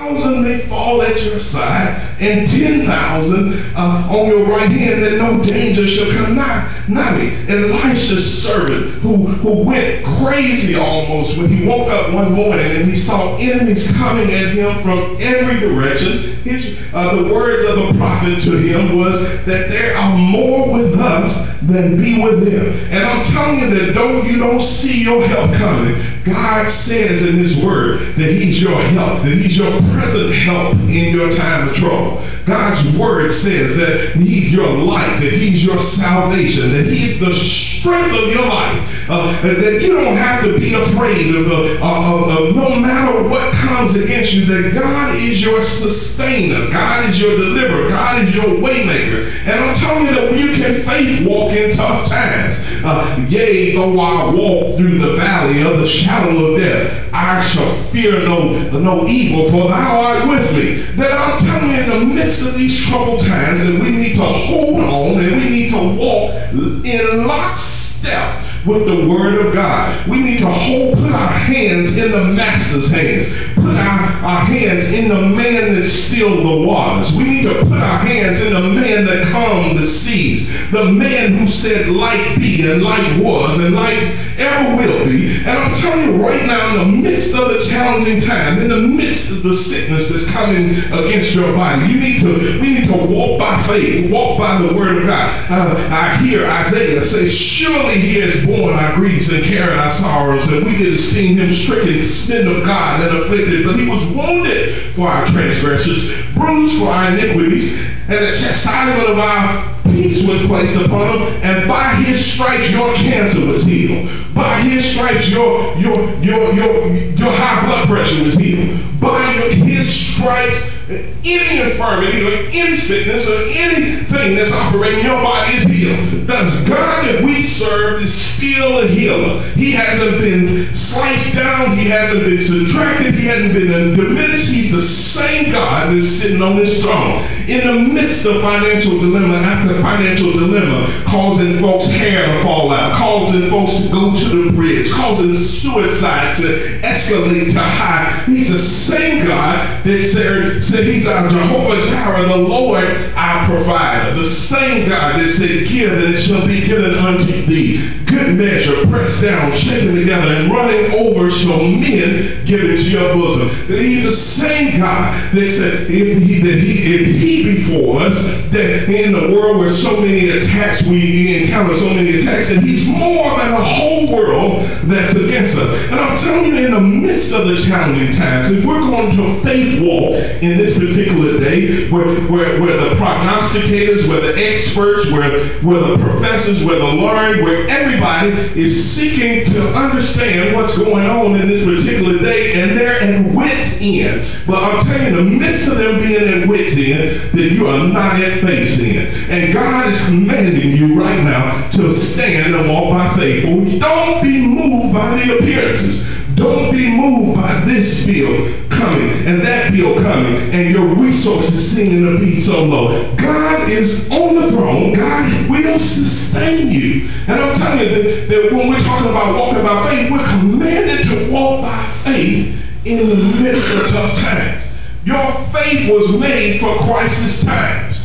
1,000 may fall at your side, and 10,000 on your right hand, that no danger shall come nigh me. Elisha's servant, who went crazy almost when he woke up one morning and he saw enemies coming at him from every direction. The words of the prophet to him was that there are more with us than be with them. And I'm telling you that though you don't see your help coming, God says in his word that he's your help, that he's your present help in your time of trouble. God's word says that he's your light, that he's your salvation, that he's the strength of your life, that you don't have to be afraid of no matter what comes against you, that God is your sustainer, God is your deliverer, God is your waymaker. And I'm telling you that when you can faith walk in tough times, yea, though I walk through the valley of the shadow of death, I shall fear no evil, for thou art with me. That I'm telling you, in the midst of these troubled times, that we need to hold on and we need to walk in lockstep with the word of God. We need to put our hands in the master's hands. Put our hands in the man that stilled the waters. We need to put our hands in the man that calmed the seas. The man who said light be, and light was, and light ever will be. And I'm telling you right now, in the midst of the challenging time, in the midst of the sickness that's coming against your body, we need to walk by faith, walk by the word of God. I hear Isaiah say, surely he has borne our griefs and carried our sorrows, and we did esteem him stricken, smitten of God, and afflicted. But he was wounded for our transgressions, bruised for our iniquities, and the chastisement of our peace was placed upon him, and by his stripes your cancer was healed. By his stripes your high blood pressure was healed. By his stripes, any infirmity or any sickness or anything that's operating in your body is healed. The God that we serve is still a healer. He hasn't been sliced down. He hasn't been subtracted. He hasn't been diminished. He's the same God that's sitting on his throne. In the midst of financial dilemma after financial dilemma, causing folks' hair to fall out, causing folks to go to the bridge, causing suicide to escalate to high. He's the same God that said he's our Jehovah Jireh, the Lord our provider. The same God that said, give and it shall be given unto thee. Good measure, pressed down, shaken together, and running over shall men give into your bosom. He's the same God that said, if he before us, that in the world where so many attacks, we encounter so many attacks, and he's more than a whole world that's against us. And I'm telling you, in the midst of the challenging times, if we're going to faith walk in this particular day, where the prognosticators, where the experts, where the professors, where the learned, where everybody is seeking to understand what's going on in this particular day, and they're at wit's end. But I'm telling you, in the midst of them being at wit's end, that you are not at faith's end. And God is commanding you right now to stand and walk by faith. Don't be moved by the appearances. Don't be moved by this bill coming and that bill coming and your resources seeming to be so low. God is on the throne. God will sustain you. And I'm telling you that when we're talking about walking by faith, we're commanded to walk by faith in the midst of tough times. Your faith was made for crisis times.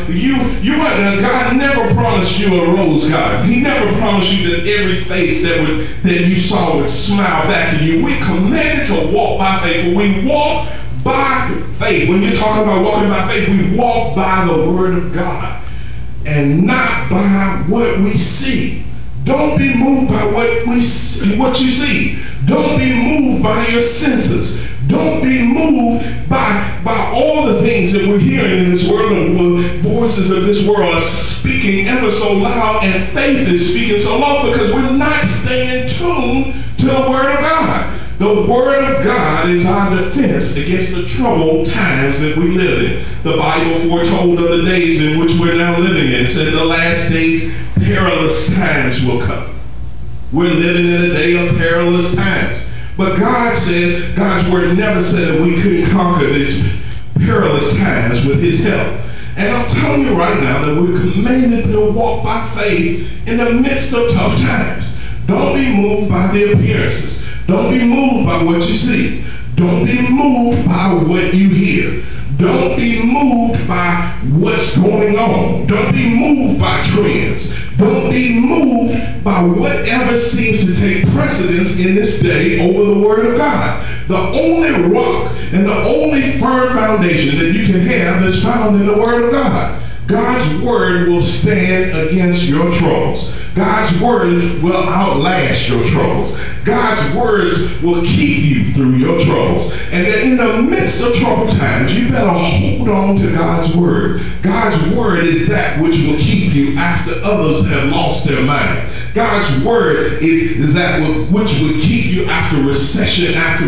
God never promised you a rose garden. He never promised you that every face that you saw would smile back at you. We're commanded to walk by faith. When we walk by faith, when you're talking about walking by faith, we walk by the word of God and not by what we see. Don't be moved by what you see. Don't be moved by your senses. Don't be moved by all the things that we're hearing in this world. The voices of this world are speaking ever so loud, and faith is speaking so low because we're not staying tuned to the word of God. The word of God is our defense against the troubled times that we live in. The Bible foretold of the days in which we're now living in. It said the last days perilous times will come. We're living in a day of perilous times. But God said, God's word never said that we couldn't conquer these perilous times with his help. And I'm telling you right now that we're commanded to walk by faith in the midst of tough times. Don't be moved by the appearances. Don't be moved by what you see. Don't be moved by what you hear. Don't be moved by what's going on. Don't be moved by trends. Don't be moved by whatever seems to take precedence in this day over the Word of God. The only rock and the only firm foundation that you can have is found in the Word of God. God's word will stand against your troubles. God's word will outlast your troubles. God's word will keep you through your troubles. And that in the midst of troubled times, you better hold on to God's word. God's word is that which will keep you after others have lost their mind. God's word is that which will keep you after recession, after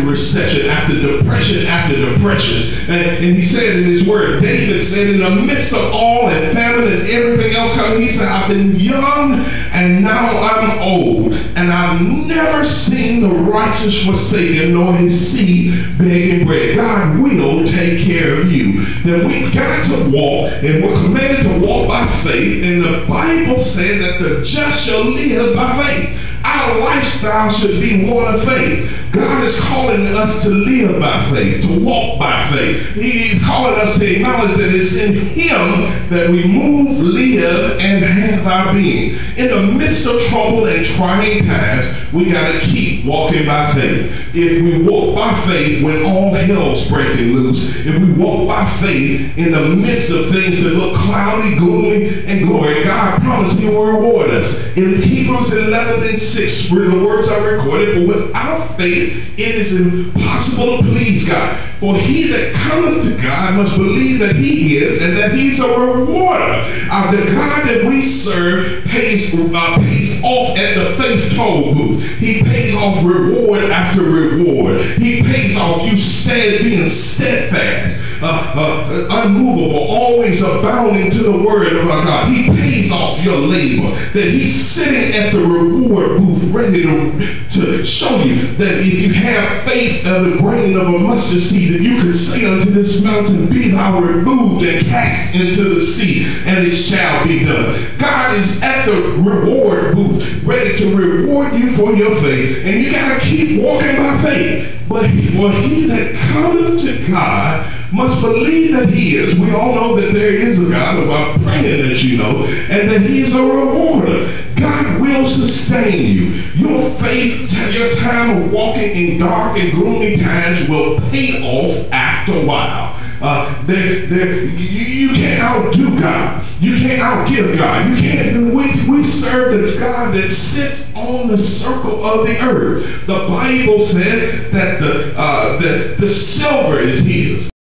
depression, after depression. And he said in his word, David said, in the midst of all and famine and everything else coming, he said, I've been young and now I'm old, and I've never seen the righteous forsaken nor his seed begging bread. God will take care of you. Now we've got to walk, and we're commanded to walk by faith, and the Bible said that the just shall live by faith. Our lifestyle should be one of faith. God is calling us to live by faith, to walk by faith. He's calling us to acknowledge that it's in Him that we move, live, and have our being. In the midst of trouble and trying times, we got to keep walking by faith. If we walk by faith when all hell's breaking loose, if we walk by faith in the midst of things that look cloudy, gloomy, and glory, God promised He will reward us. In Hebrews 11:6, where the words are recorded, for without faith it is impossible to please God. For he that cometh to God must believe that He is, and that He's a rewarder. The God that we serve pays off at the faith toll booth. He pays off reward after reward. He pays off you being steadfast, unmovable, always abounding to the word of our God. He pays off your labor. That He's sitting at the reward booth ready to show you that if you have faith of the grain of a mustard seed, that you can say unto this mountain, be thou removed and cast into the sea, and it shall be done. God is at the reward booth ready to reward you for your faith, and you got to keep walking by faith. But for he that cometh to God must believe that He is. We all know that there is a God, about praying that you know, and that He's a rewarder. God will sustain you. Your faith, your time of walking in dark and gloomy times will pay off after a while. You can't outdo God. You can't outgive God. You can't. We serve the God that sits on the circle of the earth. The Bible says that the silver is His.